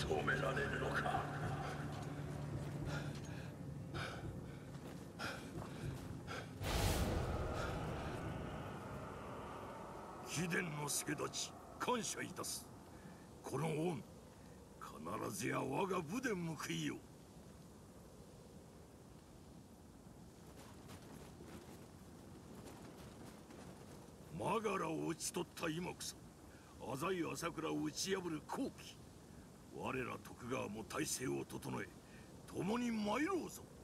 止められるのか。貴殿の助太刀感謝いたす。この恩必ずや我が部で報いよう。マガラを討ち取った今こそ浅井朝倉を打ち破る好機。我ら徳川も体制を整え共に参ろうぞ。